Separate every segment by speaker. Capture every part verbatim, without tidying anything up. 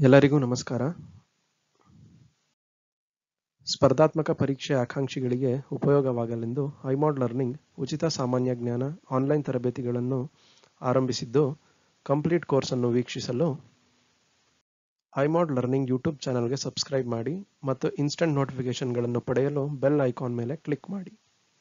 Speaker 1: ಎಲ್ಲರಿಗೂ ನಮಸ್ಕಾರ. ಸ್ಪರ್ಧಾತ್ಮಕ ಪರೀಕ್ಷೆ ಆಕಾಂಕ್ಷಿಗಳಿಗೆ ಉಪಯೋಗವಾಗಲೆಂದು ಐಮಾಡ್ ಲರ್ನಿಂಗ್ ಉಚಿತ ಸಾಮಾನ್ಯ ಜ್ಞಾನ ಆನ್ಲೈನ್ ತರಬೇತಿಗಳನ್ನು ಆರಂಭಿಸಿದ್ದು, ಕಂಪ್ಲೀಟ್ ಕೋರ್ಸ್ ಅನ್ನು ವೀಕ್ಷಿಸಲು ಐಮಾಡ್ ಲರ್ನಿಂಗ್ ಯೂಟ್ಯೂಬ್ ಚಾನೆಲ್ಗೆ ಸಬ್ಸ್ಕ್ರೈಬ್ ಮಾಡಿ ಮತ್ತು ಇನ್ಸ್ಟಂಟ್ ನೋಟಿಫಿಕೇಶನ್ಗಳನ್ನು ಪಡೆಯಲು ಬೆಲ್ ಐಕಾನ್ ಮೇಲೆ ಕ್ಲಿಕ್ ಮಾಡಿ.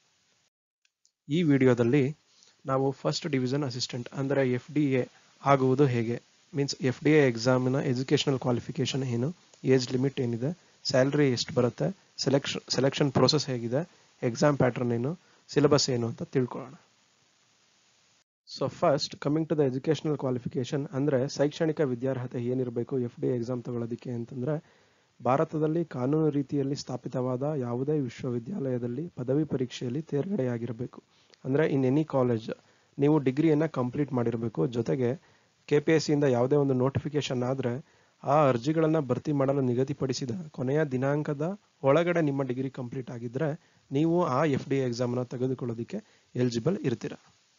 Speaker 1: ಈ ವಿಡಿಯೋದಲ್ಲಿ ನಾವು ಫಸ್ಟ್ ಡಿವಿಷನ್ ಅಸಿಸ್ಟೆಂಟ್ ಅಂದರೆ ಎಫ್ ಡಿ ಎ ಆಗುವುದು ಹೇಗೆ, ಮೀನ್ಸ್ ಎಫ್ ಡಿ ಎ ಎಕ್ಸಾಮಿನ ಎಜುಕೇಷನಲ್ ಕ್ವಾಲಿಫಿಕೇಶನ್ ಏನು, ಏಜ್ ಲಿಮಿಟ್ ಏನಿದೆ, ಸ್ಯಾಲ್ರಿ ಎಷ್ಟು ಬರುತ್ತೆ, ಸೆಲೆಕ್ಷನ್ ಸೆಲೆಕ್ಷನ್ ಪ್ರೋಸೆಸ್ ಹೇಗಿದೆ, ಎಕ್ಸಾಮ್ ಪ್ಯಾಟರ್ನ್ ಏನು, ಸಿಲೆಬಸ್ ಏನು ಅಂತ ತಿಳ್ಕೊಳ್ಳೋಣ. So first coming to the educational qualification ಅಂದರೆ ಶೈಕ್ಷಣಿಕ ವಿದ್ಯಾರ್ಹತೆ ಏನಿರಬೇಕು ಎಫ್ ಡಿ ಎ ಎಕ್ಸಾಮ್ ತಗೊಳ್ಳೋದಕ್ಕೆ ಅಂತಂದರೆ, ಭಾರತದಲ್ಲಿ ಕಾನೂನು ರೀತಿಯಲ್ಲಿ ಸ್ಥಾಪಿತವಾದ ಯಾವುದೇ ವಿಶ್ವವಿದ್ಯಾಲಯದಲ್ಲಿ ಪದವಿ ಪರೀಕ್ಷೆಯಲ್ಲಿ ತೇರ್ಗಡೆಯಾಗಿರಬೇಕು. ಅಂದರೆ ಇನ್ ಎನಿ ಕಾಲೇಜ್ ನೀವು ಡಿಗ್ರಿಯನ್ನು ಕಂಪ್ಲೀಟ್ ಮಾಡಿರಬೇಕು. ಜೊತೆಗೆ ಕೆ ಪಿ ಎಸ್ ಸಿಯಿಂದ ಯಾವುದೇ ಒಂದು ನೋಟಿಫಿಕೇಶನ್ ಆದರೆ ಆ ಅರ್ಜಿಗಳನ್ನು ಭರ್ತಿ ಮಾಡಲು ನಿಗದಿಪಡಿಸಿದ ಕೊನೆಯ ದಿನಾಂಕದ ಒಳಗಡೆ ನಿಮ್ಮ ಡಿಗ್ರಿ ಕಂಪ್ಲೀಟ್ ಆಗಿದ್ದರೆ ನೀವು ಆ ಎಫ್ ಡಿ ಎ ಎಕ್ಸಾಮನ್ನು ತೆಗೆದುಕೊಳ್ಳೋದಕ್ಕೆ ಎಲಿಜಿಬಲ್ ಇರ್ತೀರ.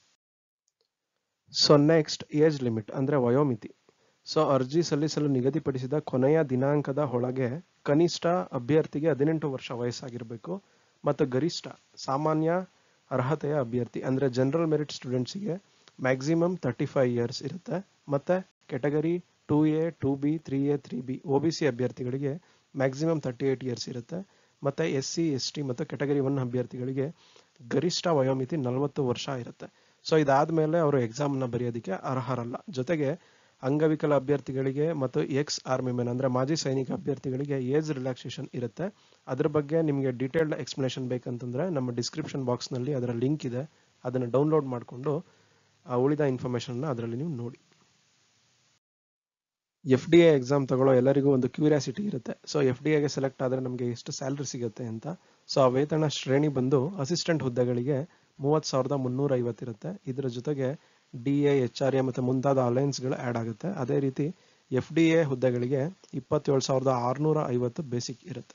Speaker 1: ಸೊ ನೆಕ್ಸ್ಟ್ ಏಜ್ ಲಿಮಿಟ್ ಅಂದರೆ ವಯೋಮಿತಿ. ಸೊ ಅರ್ಜಿ ಸಲ್ಲಿಸಲು ನಿಗದಿಪಡಿಸಿದ ಕೊನೆಯ ದಿನಾಂಕದ ಒಳಗೆ ಕನಿಷ್ಠ ಅಭ್ಯರ್ಥಿಗೆ ಹದಿನೆಂಟು ವರ್ಷ ವಯಸ್ಸಾಗಿರಬೇಕು ಮತ್ತು ಗರಿಷ್ಠ ಸಾಮಾನ್ಯ ಅರ್ಹತೆಯ ಅಭ್ಯರ್ಥಿ ಅಂದರೆ ಜನರಲ್ ಮೆರಿಟ್ ಸ್ಟೂಡೆಂಟ್ಸಿಗೆ ಮ್ಯಾಕ್ಸಿಮಮ್ ತರ್ಟಿ ಫೈವ್ ಇಯರ್ಸ್ ಇರುತ್ತೆ. ಮತ್ತು category two A two B three A three B O B C ಅಭ್ಯರ್ಥಿಗಳಿಗೆ ಮ್ಯಾಕ್ಸಿಮಮ್ ತರ್ಟಿ ಏಟ್ ಇಯರ್ಸ್ ಇರುತ್ತೆ. ಮತ್ತು ಎಸ್ ಸಿ ಎಸ್ ಟಿ ಮತ್ತು ಕೆಟಗರಿ ಒನ್ ಅಭ್ಯರ್ಥಿಗಳಿಗೆ ಗರಿಷ್ಠ ವಯೋಮಿತಿ ನಲವತ್ತು ವರ್ಷ ಇರುತ್ತೆ. ಸೊ ಇದಾದ ಮೇಲೆ ಅವರು ಎಕ್ಸಾಮ್ನ ಬರೆಯೋದಕ್ಕೆ ಅರ್ಹರಲ್ಲ. ಜೊತೆಗೆ ಅಂಗವಿಕಲ ಅಭ್ಯರ್ಥಿಗಳಿಗೆ ಮತ್ತು ಎಕ್ಸ್ ಆರ್ಮಿ ಮೆನ್ ಅಂದರೆ ಮಾಜಿ ಸೈನಿಕ ಅಭ್ಯರ್ಥಿಗಳಿಗೆ ಏಜ್ ರಿಲ್ಯಾಕ್ಸೇಷನ್ ಇರುತ್ತೆ. ಅದ್ರ ಬಗ್ಗೆ ನಿಮಗೆ ಡೀಟೇಲ್ಡ್ ಎಕ್ಸ್ಪ್ಲನೇಷನ್ ಬೇಕಂತಂದರೆ ನಮ್ಮ ಡಿಸ್ಕ್ರಿಪ್ಷನ್ ಬಾಕ್ಸ್ನಲ್ಲಿ ಅದರ ಲಿಂಕ್ ಇದೆ, ಅದನ್ನು ಡೌನ್ಲೋಡ್ ಮಾಡಿಕೊಂಡು ಆ ಉಳಿದ ಇನ್ಫಾರ್ಮೇಷನ್ನ ಅದರಲ್ಲಿ ನೀವು ನೋಡಿ. ಎಫ್ ಡಿ ಎ ಎಕ್ಸಾಮ್ ತಗೊಳ್ಳೋ ಎಲ್ಲರಿಗೂ ಒಂದು ಕ್ಯೂರಿಯಾಸಿಟಿ ಇರುತ್ತೆ. ಸೊ ಎಫ್ ಡಿ ಎಗೆ ಸೆಲೆಕ್ಟ್ ಆದರೆ ನಮಗೆ ಎಷ್ಟು ಸ್ಯಾಲ್ರಿ ಸಿಗುತ್ತೆ ಅಂತ. ಸೊ ಆ ವೇತನ ಶ್ರೇಣಿ ಬಂದು ಅಸಿಸ್ಟೆಂಟ್ ಹುದ್ದೆಗಳಿಗೆ ಮೂವತ್ತು ಸಾವಿರದ ಮುನ್ನೂರ ಐವತ್ತಿರುತ್ತೆ. ಇದರ ಜೊತೆಗೆ D A H R A ಮತ್ತು ಮುಂತಾದ ಅಲೈನ್ಸ್ಗಳು ಆ್ಯಡ್ ಆಗುತ್ತೆ. ಅದೇ ರೀತಿ ಎಫ್ ಡಿ ಎ ಹುದ್ದೆಗಳಿಗೆ ಇಪ್ಪತ್ತೇಳು ಸಾವಿರದ ಆರುನೂರ ಐವತ್ತು ಬೇಸಿಕ್ ಇರುತ್ತೆ.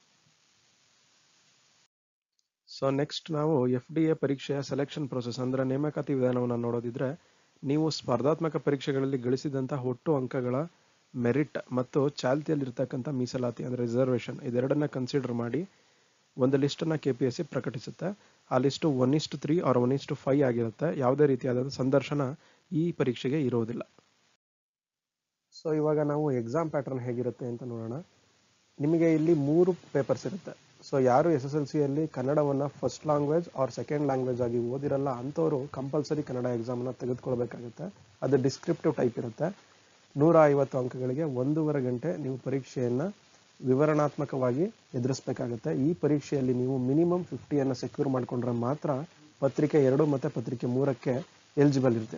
Speaker 1: ಸೊ ನೆಕ್ಸ್ಟ್ ನಾವು ಎಫ್ ಡಿ ಎ ಪರೀಕ್ಷೆಯ ಸೆಲೆಕ್ಷನ್ ಪ್ರೊಸೆಸ್ ಅಂದರೆ ನೇಮಕಾತಿ ವಿಧಾನವನ್ನು ನೋಡೋದಿದ್ರೆ, ನೀವು ಸ್ಪರ್ಧಾತ್ಮಕ ಪರೀಕ್ಷೆಗಳಲ್ಲಿ ಗಳಿಸಿದಂತಹ ಒಟ್ಟು ಅಂಕಗಳ ಮೆರಿಟ್ ಮತ್ತು ಚಾಲ್ತಿಯಲ್ಲಿರ್ತಕ್ಕಂಥ ಮೀಸಲಾತಿ ಅಂದರೆ ರಿಸರ್ವೇಷನ್ ಇದೆರಡನ್ನ ಕನ್ಸಿಡರ್ ಮಾಡಿ ಒಂದು ಲಿಸ್ಟನ್ನು ಕೆ ಪಿ ಎಸ್ ಸಿ ಪ್ರಕಟಿಸುತ್ತೆ. ಆ ಲಿಸ್ಟು ಒನ್ ಇಷ್ಟು ತ್ರೀ ಆರ್ ಒನ್ ಇಷ್ಟು ಫೈವ್ ಆಗಿರುತ್ತೆ. ಯಾವುದೇ ರೀತಿಯಾದ ಸಂದರ್ಶನ ಈ ಪರೀಕ್ಷೆಗೆ ಇರೋದಿಲ್ಲ. ಸೊ ಇವಾಗ ನಾವು ಎಕ್ಸಾಮ್ ಪ್ಯಾಟರ್ನ್ ಹೇಗಿರುತ್ತೆ ಅಂತ ನೋಡೋಣ. ನಿಮಗೆ ಇಲ್ಲಿ ಮೂರು ಪೇಪರ್ಸ್ ಇರುತ್ತೆ. ಸೊ ಯಾರು ಎಸ್ ಎಸ್ ಎಲ್ ಸಿಯಲ್ಲಿ ಕನ್ನಡವನ್ನು first language or second language ಆಗಿ ಓದಿರಲ್ಲ ಅಂಥವರು ಕಂಪಲ್ಸರಿ ಕನ್ನಡ ಎಕ್ಸಾಮನ್ನು ತೆಗೆದುಕೊಳ್ಬೇಕಾಗುತ್ತೆ. ಅದು ಡಿಸ್ಕ್ರಿಪ್ಟಿವ್ ಟೈಪ್ ಇರುತ್ತೆ. ನೂರ ಐವತ್ತು ಅಂಕಗಳಿಗೆ ಒಂದೂವರೆ ಗಂಟೆ ನೀವು ಪರೀಕ್ಷೆಯನ್ನು ವಿವರಣಾತ್ಮಕವಾಗಿ ಎದುರಿಸಬೇಕಾಗುತ್ತೆ. ಈ ಪರೀಕ್ಷೆಯಲ್ಲಿ ನೀವು ಮಿನಿಮಮ್ ಫಿಫ್ಟಿಯನ್ನು ಸೆಕ್ಯೂರ್ ಮಾಡಿಕೊಂಡ್ರೆ ಮಾತ್ರ ಪತ್ರಿಕೆ ಎರಡು ಮತ್ತು ಪತ್ರಿಕೆ ಮೂರಕ್ಕೆ ಎಲಿಜಿಬಲ್ ಇರ್ತೀರ.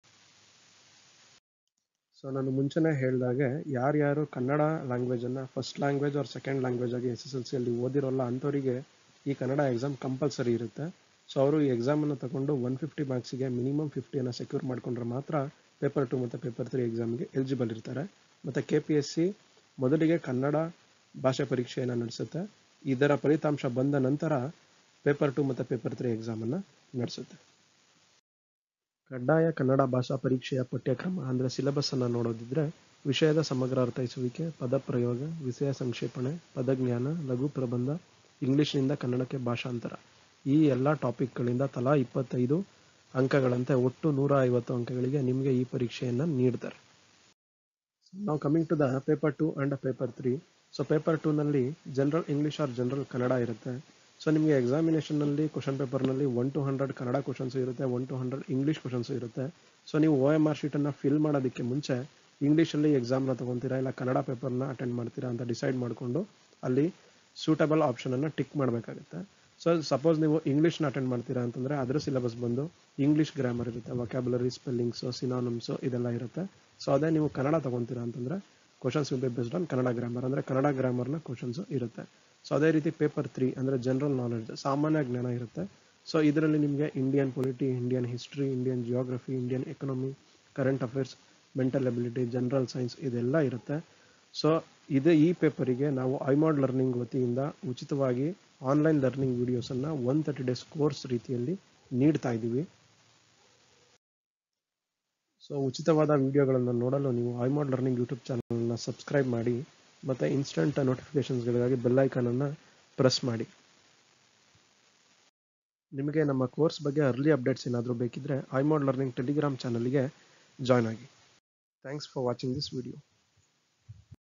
Speaker 1: ಸೊ ನಾನು ಮುಂಚೆನೇ ಹೇಳಿದಾಗೆ ಯಾರ್ಯಾರು ಕನ್ನಡ ಲ್ಯಾಂಗ್ವೇಜನ್ನು first language or second language ಆಗಿ ಎಸ್ ಎಸ್ ಎಲ್ ಸಿಯಲ್ಲಿ ಓದಿರೋಲ್ಲ ಅಂಥವರಿಗೆ ಈ ಕನ್ನಡ ಎಕ್ಸಾಮ್ ಕಂಪಲ್ಸರಿ ಇರುತ್ತೆ. ಸೊ ಅವರು ಈ ಎಕ್ಸಾಮನ್ನು ತಗೊಂಡು ಒನ್ ಫಿಫ್ಟಿ ಮಾರ್ಕ್ಸಿಗೆ ಮಿನಿಮಮ್ ಫಿಫ್ಟಿಯನ್ನು ಸೆಕ್ಯೂರ್ ಮಾಡಿಕೊಂಡ್ರೆ ಮಾತ್ರ ಪೇಪರ್ ಟು ಮತ್ತು ಪೇಪರ್ ತ್ರೀ ಎಕ್ಸಾಮ್ಗೆ ಎಲಿಜಿಬಲ್ ಇರ್ತಾರೆ. ಮತ್ತು ಕೆ ಪಿ ಎಸ್ ಸಿ ಮೊದಲಿಗೆ ಕನ್ನಡ ಭಾಷೆ ಪರೀಕ್ಷೆಯನ್ನು ನಡೆಸುತ್ತೆ. ಇದರ ಫಲಿತಾಂಶ ಬಂದ ನಂತರ ಪೇಪರ್ ಟು ಮತ್ತು ಪೇಪರ್ ತ್ರೀ ಎಕ್ಸಾಮನ್ನು ನಡೆಸುತ್ತೆ. ಕಡ್ಡಾಯ ಕನ್ನಡ ಭಾಷಾ ಪರೀಕ್ಷೆಯ ಪಠ್ಯಕ್ರಮ ಅಂದರೆ ಸಿಲೆಬಸ್ಸನ್ನು ನೋಡೋದಿದ್ರೆ, ವಿಷಯದ ಸಮಗ್ರ ಅರ್ಥೈಸುವಿಕೆ, ಪದಪ್ರಯೋಗ, ವಿಷಯ ಸಂಕ್ಷೇಪಣೆ, ಪದಜ್ಞಾನ, ಲಘು ಪ್ರಬಂಧ, ಇಂಗ್ಲಿಷ್ನಿಂದ ಕನ್ನಡಕ್ಕೆ ಭಾಷಾಂತರ ಈ ಎಲ್ಲ ಟಾಪಿಕ್ಗಳಿಂದ ತಲಾ ಇಪ್ಪತ್ತೈದು ಅಂಕಗಳಂತೆ ಒಟ್ಟು ನೂರ ಐವತ್ತು ಅಂಕಗಳಿಗೆ ನಿಮಗೆ ಈ ಪರೀಕ್ಷೆಯನ್ನು ನೀಡ್ತಾರೆ. ನಾವು coming to the paper two and paper three. So paper ಟೂನಲ್ಲಿ general English or general Kannada ಇರುತ್ತೆ. ಸೊ ನಿಮಗೆ ಎಕ್ಸಾಮಿನೇಷನ್ನಲ್ಲಿ ಕ್ವಶನ್ ಪೇಪರ್ನಲ್ಲಿ one two hundred Kannada questions ಇರುತ್ತೆ, one two hundred English questions ಇರುತ್ತೆ. ಸೊ ನೀವು ಒ ಎಮ್ ಆರ್ ಶೀಟನ್ನು ಫಿಲ್ ಮಾಡೋದಕ್ಕೆ ಮುಂಚೆ ಇಂಗ್ಲೀಷಲ್ಲಿ ಎಕ್ಸಾಮ್ನ ತೊಗೊತೀರಾ ಇಲ್ಲ ಕನ್ನಡ ಪೇಪರ್ನ ಅಟೆಂಡ್ ಮಾಡ್ತೀರಾ ಅಂತ ಡಿಸೈಡ್ ಮಾಡಿಕೊಂಡು ಅಲ್ಲಿ ಸೂಟಬಲ್ ಆಪ್ಷನನ್ನು ಟಿಕ್ ಮಾಡಬೇಕಾಗುತ್ತೆ. ಸೊ ಸಪೋಸ್ ನೀವು ಇಂಗ್ಲೀಷ್ನ ಅಟೆಂಡ್ ಮಾಡ್ತೀರಾ ಅಂತಂದರೆ ಅದರ ಸಿಲೆಬಸ್ ಬಂದು ಇಂಗ್ಲೀಷ್ ಗ್ರಾಮರ್ ಇರುತ್ತೆ, ವೊಕ್ಯಾಬುಲರಿ, ಸ್ಪೆಲ್ಲಿಂಗ್ಸು, ಸಿನಾನಿಮ್ಸು ಇದೆಲ್ಲ ಇರುತ್ತೆ. ಸೊ ಅದೇ ನೀವು ಕನ್ನಡ ತೊಗೊತೀರಾ ಅಂತಂದರೆ questions will be based on Kannada grammar ಅಂದರೆ ಕನ್ನಡ ಗ್ರಾಮರ್ನ ಕ್ವಶನ್ಸು ಇರುತ್ತೆ. ಸೊ ಅದೇ ರೀತಿ ಪೇಪರ್ ತ್ರೀ ಅಂದರೆ ಜನರಲ್ ನಾಲೆಡ್ಜ್ ಸಾಮಾನ್ಯ ಜ್ಞಾನ ಇರುತ್ತೆ. ಸೊ ಇದರಲ್ಲಿ ನಿಮಗೆ Indian polity, Indian history, Indian geography, Indian economy, current affairs, mental ability, general science ಇದೆಲ್ಲ ಇರುತ್ತೆ. ಸೊ ಇದು ಈ ಪೇಪರಿಗೆ ನಾವು ಐಮಾಡ್ ಲರ್ನಿಂಗ್ ವತಿಯಿಂದ ಉಚಿತವಾಗಿ ಆನ್ಲೈನ್ ಲರ್ನಿಂಗ್ ವಿಡಿಯೋಸನ್ನು ಒನ್ ತರ್ಟಿ ಡೇಸ್ ಕೋರ್ಸ್ ರೀತಿಯಲ್ಲಿ ನೀಡ್ತಾ ಇದ್ದೀವಿ. ಸೊ ಉಚಿತವಾದ ವಿಡಿಯೋಗಳನ್ನು ನೋಡಲು ನೀವು ಐಮಾಡ್ ಲರ್ನಿಂಗ್ ಯೂಟ್ಯೂಬ್ ಚಾನಲ್ನ ಸಬ್ಸ್ಕ್ರೈಬ್ ಮಾಡಿ ಮತ್ತು ಇನ್ಸ್ಟಂಟ್ ನೋಟಿಫಿಕೇಷನ್ಸ್ಗಳಿಗಾಗಿ ಬೆಲ್ ಐಕಾನನ್ನು ಪ್ರೆಸ್ ಮಾಡಿ. ನಿಮಗೆ ನಮ್ಮ ಕೋರ್ಸ್ ಬಗ್ಗೆ ಅರ್ಲಿ ಅಪ್ಡೇಟ್ಸ್ ಏನಾದರೂ ಬೇಕಿದ್ದರೆ ಐಮಾಡ್ ಲರ್ನಿಂಗ್ ಟೆಲಿಗ್ರಾಮ್ ಚಾನಲ್ಗೆ ಜಾಯ್ನ್ ಆಗಿ. Thanks for watching this video.